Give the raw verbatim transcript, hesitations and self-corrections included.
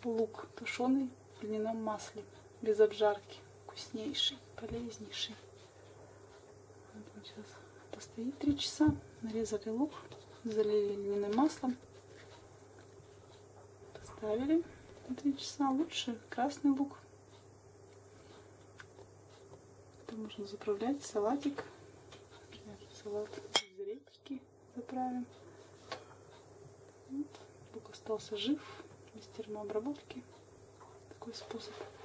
лук тушеный в льняном масле, без обжарки. Вкуснейший, полезнейший. Вот он сейчас постоит три часа. Нарезали лук, залили льняным маслом. Поставили на три часа. Лучше красный лук. Это можно заправлять в салатик. Салат из редьки заправим. Вот. Лук остался жив, без термообработки. Такой способ.